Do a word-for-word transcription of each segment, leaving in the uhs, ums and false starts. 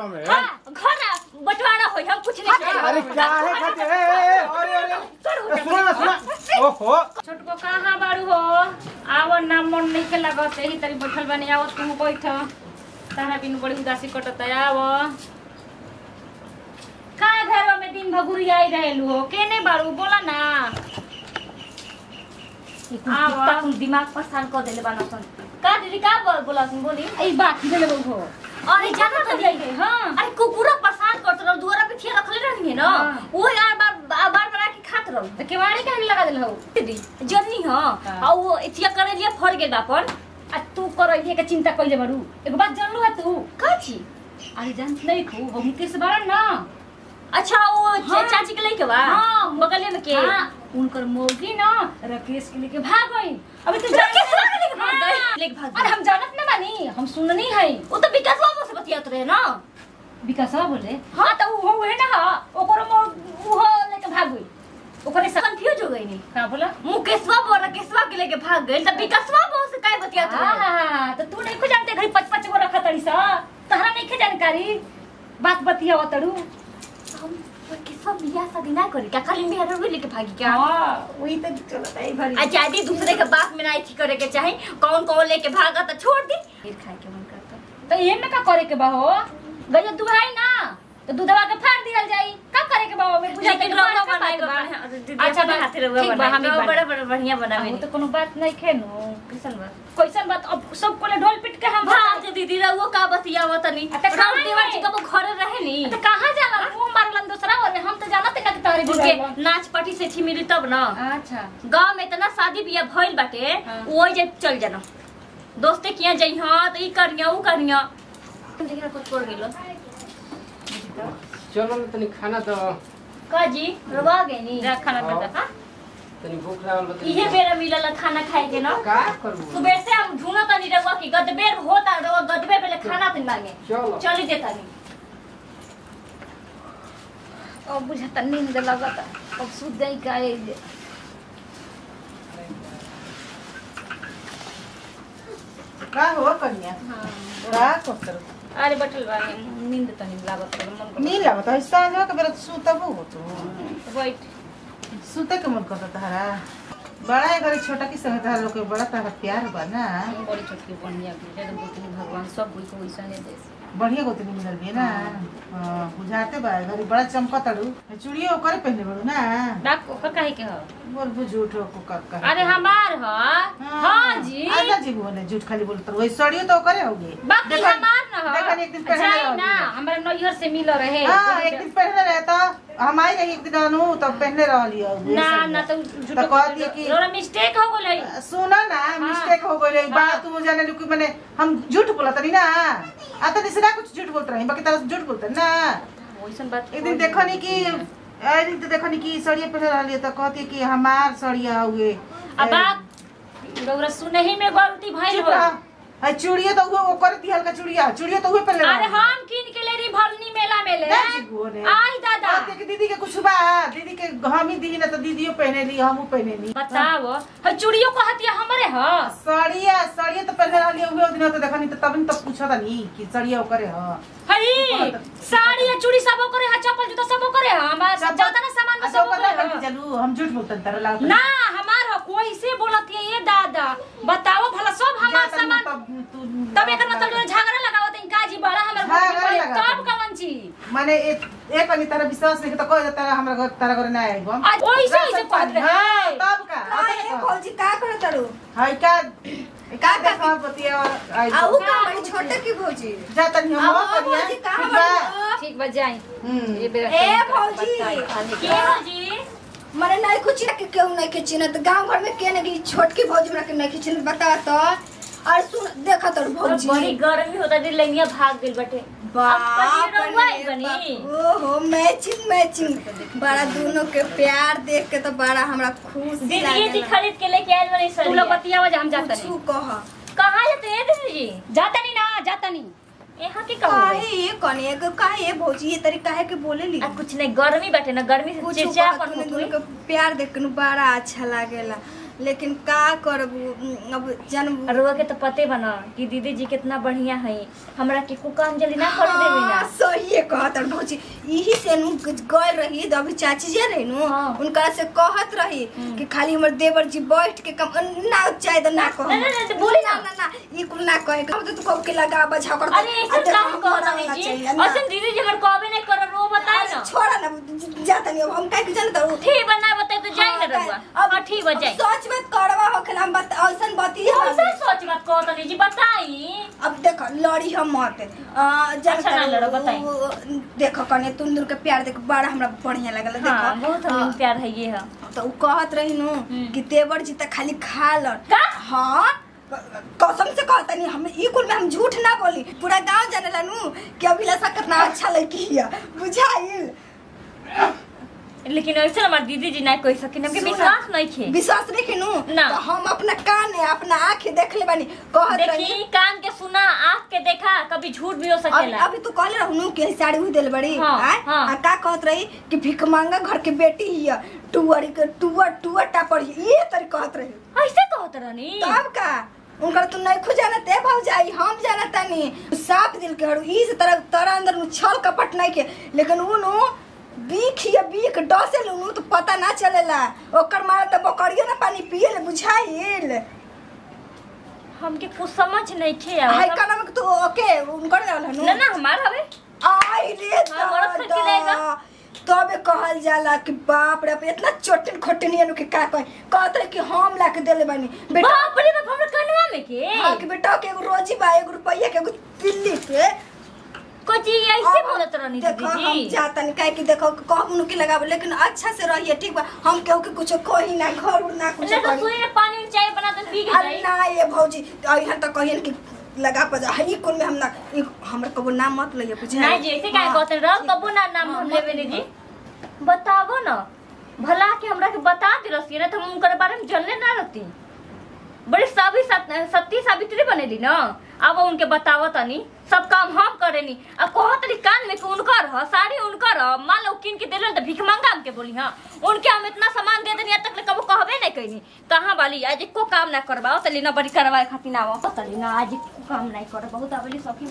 गांव में। हां घर ना बंटवारा होई हम कुछ नहीं। अरे क्या है खाते? अरे अरे सुनो सुनो। ओहो छोटको कहां बाड़ू हो? आवो ना मन नहीं के लागत एही तरी बैठल बानी। आवो तुम बैठ। तारा बिन बड़ी उदासी कटत आवो। का घर में दिन भगुरी आई रहेलू हो? केने बाड़ू बोला ना। आवो तक दिमाग परेशान कर देले बाना सन। का दीदी का बोला सुन बोली? ए बात देले बहु हो। अरे जाना तो जाइए। हां अरे कुकुरा परेशान करत रह दुआरा पे थिया रखले रहनी है ना। वो यार बार बार बना के खात रह। त केवाड़ी काहे लगा देल हो? दीदी जन्नी हां आ वो एथिया करे लिया फर गेल बापन। आ तू करइए के चिंता कइले बारू। एक बात जानलू है तू? का छी? अरे जान नहीं खो हम किस बार ना। अच्छा वो हाँ। चाची के लेके बा हां बगल में के हां उनकर मौगी ना राकेश के लेके भाग गई। अभी तू राकेश के लेके भाग गई लेके भाग। अरे हम जानत ना बानी हम सुननी है। वो तो विकास बाबू से बतियात रहे ना। विकास बाबू बोले हां तो वो है ना ओकर वो लेके भाग गई। ओकरे से कंफ्यूज हो गई नहीं का बोला मुकेश बाबू और राकेश बाबू के लेके भाग गई। तब विकास बाबू से काय बतियात रहे? हां हां तो तू नहीं को जानते घरी पांच पांच गो रखा तड़ी सा तहरा नहीं के जानकारी बात बतियाव तड़ू। हम किसवा बियाह शादी ना करी क्या खाली मेहर भी लेके भागी क्या? हां वही तो चलत है भरी। आजादी दूसरे के बात में ना थी करे के चाहे कौन कौन लेके भागा तो छोड़ दी। फिर खाए के मन करता तो ये में का करे के बा हो? गयो दुहाई ना तो दूधवा के फाड़ दियल जाई। का करे के बा में बुझा के रौवा बनाई बा। अच्छा बा हाथे रौवा बनाई हम बड़ा बड़ा बढ़िया बनावे। वो तो कोनो बात नहीं खेनो कैसन बात कैसन बात अब सब कोले ढोल पिट के हम हां जे दीदी रहुओ का बतियाव तनी राव देवर जी कबो घर रहे नी तो कहां जाला मुंह मारलन दूसरा और हम तो जानत ना तारे के नाच पार्टी से थी मिली तब ना। अच्छा गांव में इतना शादी बियाह भइल बाटे ओई जे चल जाना दोस्ते किया जई हां तो ई करिया ऊ करिया तुम देखा कुछ छोड़ गेलो। चलो तनी खाना दो। का जी रवा गए नी जा खाना दे हां तनी भूख लागल बा। इहे बेरा मिलल खाना खाए के ना का करबू? सुबह से हम ढूंढा तनी रवा की गदबेर होता रवा गदबे पहले खाना तनी मांगे। चलो चली देता नी अब बुझता नींद लगता अब सुध गई का ए का हो कन्या? हां का करत? अरे बैठल बा नींद तनी लागत मन नींद लागत है सांझ के बेरा सुतबू हो तू बैठ सुते के मन करत तारा बड़ा घरे छोटा की संग तारा लोग के बड़ा तारा प्यार बा ना। बड़ी छोटकी बढ़िया के गोतनी भगवान सब कोई को वैसा ने दे बढ़िया गोतनी मिलल बे ना। हां बुझाते बा घरे बड़ा चमकत अड़ू चूड़ियो ओकरे पहने बड़ू ना। डाक ओकर काहे के हो? बोल बुझूठ को का का अरे हमार ह हां जी आजा जी बोले झूठ खाली बोलत रहो सड़ियो तो ओकरे होगे। बाकी हमार ना हो देखन एक दिन पहले जाई ना हमरा नैहर से मिल रहे। हां एक दिन पहले रहता हम आई रही एक दिन अनु तब पहले रह लियो ना ना तो झूठ तो कह दिए कि थोड़ा मिस्टेक हो गेलै। सुना ना मिस्टेक हो गई बात तू जाने लू कि मैंने हम झूठ बोला तनी ना आता दिस ना कुछ झूठ बोलत रही बाकी तरह झूठ बोलत ना। वैसन बात एक दिन देखनी कि एक दिन तो देखनी कि सड़िया पहले रह लियो तो कहती कि हमार सड़िया हुए अब बात रौरा सुनही में गलती भइल हो। है चूड़िया तो वो ओकर दिहल का चूड़िया चूड़िया तो हुए पहले अरे हम किन के ले री भरनी मेला में ले आई दादा देख दीदी के कुछ बा दीदी के हम ही दी ना तो दीदियो पहने ली हमहू पहने ली। बताओ है चूड़ियों को हतिया हमरे ह सड़िया सड़िया तो पहले रह लियो हुए दिन तो देखनी तो तब तो पूछा था नहीं कि सड़िया ओकरे ह हई साड़ी या चूड़ी सब ओकरे ह चप्पल जूता सब ओकरे ह हमार ज्यादा ना सामान में सब ओकरे ह। चलू हम झूठ बोलतन तरह लाग ना हमार ह कोई से बोलत है ये दादा बताओ भला सब हमार सामान तब एकर मतलब जो झगड़ा लगावत है काजी बड़ा हमर तब कवन छी माने एक अनि तरह विश्वास नहीं तो कह तारा हमरा घर तारा घर ना आइबो आज ओइसे ओइसे कहत हां तब का ए फौजी का करे तरू हाय का का का बतिया आई आ उ का बड़ी छोटे की भौजी जाता नहीं हम फौजी का हम ठीक बा जाई ये बेरा ए फौजी के भौजी मने नहीं कुछ के केहू नहीं के चिन्हत गांव घर में के नहीं छोटकी भौजी हमरा के नहीं के चिन्हत बता तो और सुन देखा तो भौजी बड़ी गर्मी होता दी लइनिया भाग गेल बटे बाप बनी ओहो मैचिंग मैचिंग बड़ा दोनों के प्यार देख के तो बड़ा हमरा खुश दीदी ये खरीद के लेके आइल बनी सर तू लोग बतियावा जे हम जाता नहीं तू कह कहां जाते हैं दीदी जी जाता नहीं ना जाता नहीं यहां के कहू काहे ये कने काहे भौजी ये तरीका है के बोले ली कुछ नहीं गर्मी बैठे ना गर्मी से चिड़चिड़ा पर के प्यार देख के बड़ा अच्छा लागेला लेकिन का करबू अब जन्म रुआ के तो पते बना कि दीदी जी कितना बढ़िया है, हमरा के कुकांजलि ना कर देबे ना। सही कहत भौजी, यही से नु गइल रही तो अभी चाची जे रही नु उनका से कहत रही कि खाली हमर देवर जी बैठ के कम ना चाहे तो ना कह ना ना बोली ना ना ना ई कुल ना कहे हम तो कब के लगा बजा कर। अरे ऐसे काम कह रही जी असन दीदी जी हमर कहबे नहीं कर रो बताई ना। छोड़ा ना जाता नहीं अब हम काहे के जानत हूं। ठीक बना बताई तो जाई ना रुआ अब ठीक हो जाई। सोच मत करवा होखला हम बत ऐसन बती ऐसे सोच मत कहो तनी जी बताई। अब देखो लड़ी हम मत अ जब अच्छा ना लड़ो बताई। देखो कने तुंदुर के प्यार देख बड़ा हमरा बढ़िया लागल देखो। हां बहुत हम प्यार है ये है तो उ कहत रही नु कि देवर जी त खाली खा ल। हां कसम से कहता नहीं हम ई कुल में हम झूठ ना बोली, पूरा गांव जानेला नु कि अभिलाषा कितना अच्छा लड़की है बुझाइल। लेकिन ऐसे हमार दीदी जी ना कोई सकिन हमके विश्वास नहीं खे। विश्वास नहीं किनु तो हम अपना कान है अपना आंख देख ले बानी कहत रही। देखी कान के सुना आंख के देखा कभी झूठ भी हो सकेला। अभी तू कहले रहनु कि साड़ी हुई देल बड़ी हाँ, हाँ। आ का कहत रही कि भिख मांगा घर के बेटी हिया टुअरी के टुअर टुअर टापर ये तरी कहत रही। ऐसे कहत रहनी तब का उनकर तू नहीं खुद जानत है भौजाई हम जानत नहीं साफ दिल के हरु ई से तरह तरह अंदर नु छल कपट नहीं के। लेकिन उ नु बीख या बीख डसे लनु तो पता ना चलेला ओकर मार त बकरियो ना पानी पिए ले बुझाइल। हमके कुछ समझ नहीं खे हाय कना में तू ओके उनकर वाला नु ना ना हमार हवे आई रे दादा तबे कहल जाला कि बाप रे इतना चोटन खोटनी अनु के का कह कहत रहे कि हम ला के देले बानी बेटा। बाप रे बाप हमरा कनवा में के हां कि बेटा के एगो रोजी बा एगो रुपया के एगो दिल्ली के कोची ऐसे बोलत रहनी दीदी देखो जी। हम जाता नहीं काहे कि देखो कहनु के लगाब लेकिन अच्छा से रहिए ठीक बा हम केहू के कुछ कोही ना घर ना कुछ ना तो सुई में पानी में चाय बना दे पी के अरे ना ये भौजी यहाँ तक कहियन कि लगा पजा हई कुल में हम ना हमर कबो नाम मत लइए बुझे ना जी ऐसे काहे कहते रह कबो ना नाम हम लेबे नहीं जी। बतावो ना भला के हमरा के बता दे रसी ना तो हम उनकर बारे में जानले ना रहती। बड़ी साबी सत्ती सावित्री बनेली ना अब उनके बतावो तनी सब काम हम करेनी अब कहत रही कान में कि उनकर ह साड़ी उनकर ह मान लो किन के देले त भीख मांगा हमके बोली। हां उनके हम इतना सामान दे देनी तक कबो कहबे नहीं कइनी कहां वाली आज एको काम ना करबाओ तली ना बड़ी करवाए खातिर ना आवो तली ना आज एको काम नहीं कर बहुत आवली सखी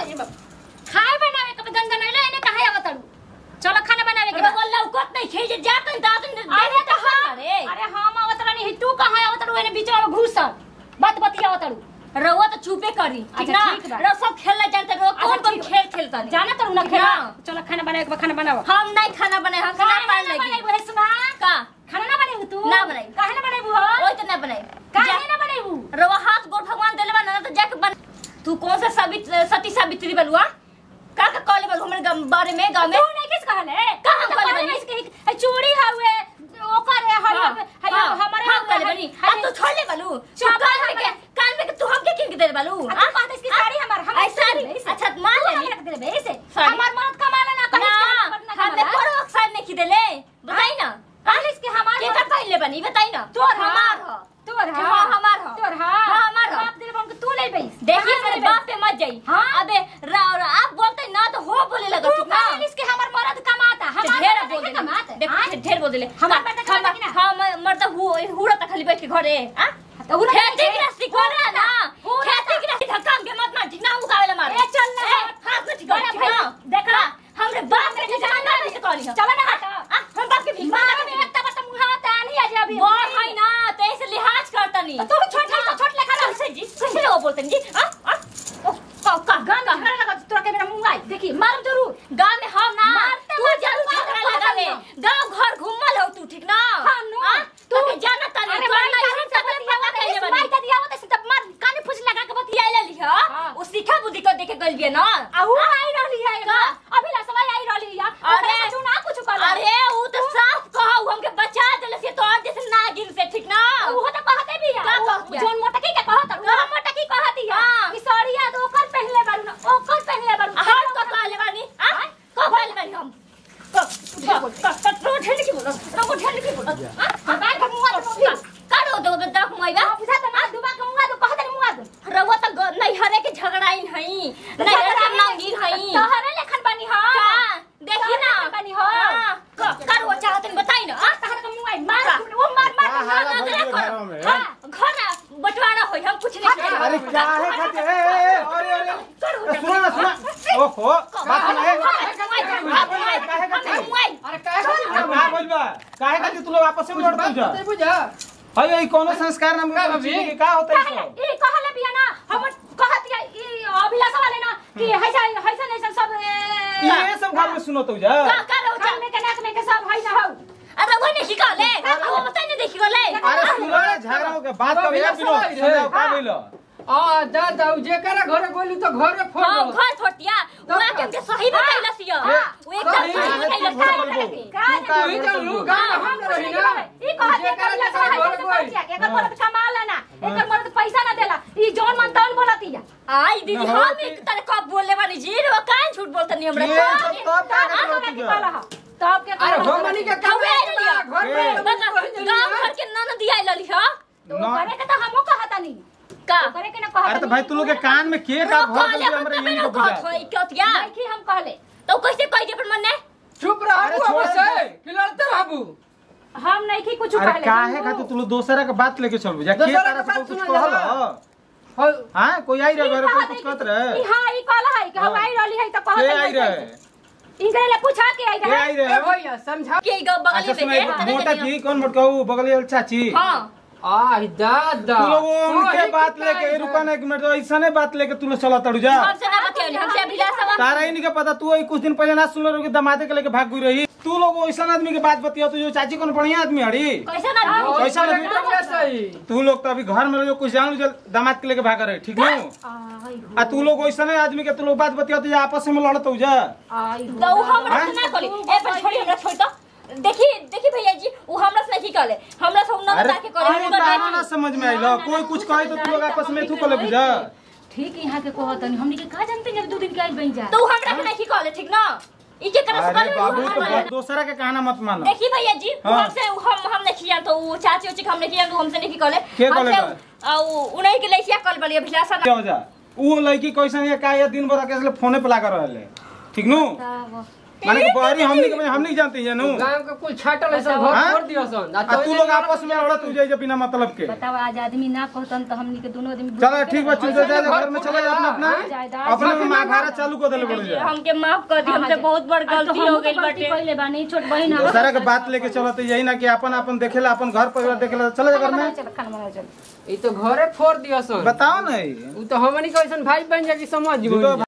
खाए बनावे कब गंगा नहीं ले ने कहां आवतड़ू चलो खाना बनावे के बोल लौकत नहीं खे जे जात नहीं दात अरे तो अरे अरे हम आवत रही तू कहां आवत रू एने बीच में घुसल बात बतियावत रू रउआ तो चुपे करी ठीक ना रो सब खेलना जानते रो कौन कौन खेल खेलता नहीं जाना तो ना खेला। चलो खाना बनाए के खाना बनाओ। हम नहीं खाना बनाए हम खाना पान लगी बनाई है सुना का खाना ना बनाई तू ना बनाई काहे ना बनाई हो ओए तो ना बनाई काहे ना बनाई रउआ हाथ गोड़ भगवान देले बना तो जाके बन। तू कौन सा सावित्री सती सावित्री बलुआ का का कॉलेज बल हमरे बारे में गांव में तू नहीं किस कहले का हम कॉलेज बनी इसके चूड़ी हवे ओकर है हरिया हमारे हम कॉलेज बनी अब तू छोड़ ले बलू चुप कर के कान में तू हमके किन के दे बलू आ बात इसकी साड़ी हमार हम साड़ी अच्छा मान ले दे दे ऐसे हमार मर्द कमाला ना कहीं हम ने करो अक्सर नहीं की देले बताई ना काल इसके हमार के का पहले बनी बताई ना तोर हमार हो तोर हां हमार हो तोर हां हमार बाप दिल बन के तू ले बैस देखिए मेरे बाप पे मत जाई अबे आप बोलते ना तो हो बोले लगा तू ना इसके हमार मर्द कमाता हमार ढेर बोल दे कमाता देख ढेर बोल दे हमार बेटा कमाता ना हां मर्द हुड़ा त खाली बैठ के घरे हां तो हुड़ा खेती की रास्ते को रहा ना खेती की रास्ते धक्का के मत मार ठीक ना उ कावेला मार ए चल ना हाथ में ठीक है देखा हमरे बाप के जाना नहीं करी चल ना हट हम बाप के मार में एकता बता मुंह हाथ आनी आज अभी वो है ना तो ऐसे लिहाज करता नहीं तू छोट छोट लेखा रह से जी कैसे वो बोलते जी हां का का गांव में झगड़ा लगा तोरा के मेरा मुंह आई देखी मार जरूर गांव में हम ना तू जरूर झगड़ा लगा ले गांव घर घूमल हो तू ठीक ना हां तू जाना तानी तो नहीं हम सब पता कैले बनी माई दिया होत से तब मार काने फुस लगा के बतिया ले ली हां वो सीखा बुद्धि को देखे गल बिया ना आऊ आई रहली है अभी ला सवाई आई रहली है अरे तू ना कुछ कर अरे वो तो साफ कहू हमके बचा देले से तो जैसे नागिन से ठीक ना वो तो कहते भी है जोन मोटकी के कहत वो मोटकी कहती है कि सड़िया तो ओकर पहले बारू ना ओकर पहले बारू हां को कहले बानी हां को कहले बानी हम रोड हेड की बोलो रोड हेड की बोलो हां बाय का मुआ तो काढो दो दो मुआइबा बुझा त ना दुबा का मुआ तो कहत नहीं मुआ तो रवा त नहीं हरे के झगड़ाइन हई नहीं हरे नांगी हई तो हरे लेखन बनी हां देखी ना बनी हां काढो चाहत नहीं बताई ना हां तहर का मुआइ मार वो मार मार काहे खातिर ए ए अरे अरे सुनो ना सुनो ओहो बात सुन ए काहे खातिर अरे काहे अरे का बोलबा काहे खातिर तू लोग आपस में लड़त जा तू बुझा अरे ई कोनो संस्कार नाम का चीज के का होता है सब ई कहले बिया ना हम कहत ई अभिलाषा वाले ना कि हैसा हैसा नहीं सब ये सब घर में सुनो तो जा का का रो चल में के नाक में के सब है ना हो अरे वो नहीं कहले वो बताई नहीं देखी गले अरे सुनो रे झगड़ा हो गया बात कब यार बिनो समझाओ का बोलो आ जा दाऊ जे करे घरे बोली तो घरे फोन हां घर छोटिया वो के के सही बताइला सिया वो एकदम सही बताइला का तू ही जान लू गांव हम रही ना ई कहत के कहला से है से पहुंचिया एकर मर्द कमाल ना एकर मर्द पैसा ना देला ई जौन मन तौन बोलतिया आई दीदी हम एक तरह कब बोलले बानी जी रे काहे झूठ बोलतनी हमरा तब का कहला तब के अरे हो मनी के काम घर में गांव घर के नन दिया लली ह तो करे के त हमो कहता नहीं का करे के ना कहता अरे तो भाई तू लोग के कान में के का भर दे हमरे यही को बुझा क्या नहीं हम कहले तो कैसे कह दे पर मन ने चुप रहबू अब से कि लड़ते रहबू हम नहीं की कुछ कहले अरे काहे खातिर तू लोग दूसरा के बात लेके चलबू जा के तारा से कुछ कहल हां कोई आई रे घर कोई कुछ कहत रहे हां ई कहला है कि हम आई रहली है त कहत के आई रहे इनके ले पूछा के आई के आई रहे भैया समझा के गो बगल में मोटा की कौन मोट कहू बगल चाची हां आ दादा तू लोग उनके बात लेके रुका ना एक मिनट ऐसा नहीं बात लेके तू लोग चला तड़ू जा हमसे ना बतियली हमसे अभिलाषा तारा ही नहीं के पता तू कुछ दिन पहले ना सुन रही दमादे के लेके भाग गई रही तू लोग ऐसा आदमी के बात बतिया तू जो चाची कौन बढ़िया आदमी हड़ी कैसा ना कैसा ना सही तू लोग तो अभी घर में रहो कुछ जान दामाद के लेके भाग रहे ठीक नहीं आ तू लोग ऐसा नहीं आदमी के तू लोग बात बतिया तो आपस में लड़त हो जा तो हमरा से ना कहली ए पर छोड़ी हमरा छोड़ तो देखी देखी भैया जी वो हमरा से नहीं कहले हमरा से उन्ना जाके कहले तारा ना समझ में आइलो कोई कुछ कहे तो तू लोग आपस में थू कहले बुझा ठीक यहां के कहतनी हमनी के का जानते जब दो दिन के आई बन जा तो हमरा के नहीं कहले ठीक ना ई के करस अरे बाबू तो दूसरा के कहना मत मानो देखी भैया जी हमसे हम हम नहीं किया तो वो चाची उची हमने किया तो हमसे नहीं कहले के कहले आ उन्हीं के लइकिया कल बलिया अभिलाषा क्या हो जा वो लड़की कैसन है का ये दिन भर के फोने पे लगा रहले ठीक नु माने के बाहरी हमनी के हम नहीं जानते हैं नु गांव के कुल छाटल ऐसा घर छोड़ दियो सन आ तू लोग आपस में लड़त हो जाए बिना मतलब के बताओ आज आदमी ना कहतन तो हमनी के दोनों आदमी चलो ठीक बा चल जा घर में चले अपना अपना अपने में महाभारत चालू कर देले पड़ जा हमके माफ कर दी हमसे बहुत बड़ गलती हो गई बाटे पहले बानी छोट बहन हम दूसरा के बात लेके चलत यही ना कि अपन अपन देखेला अपन घर परिवार देखेला चले घर में चल खाना बना चल ई तो घरे फोड़ दियो सन बताओ ना उ तो हमनी के ऐसन भाई बन जा कि समझ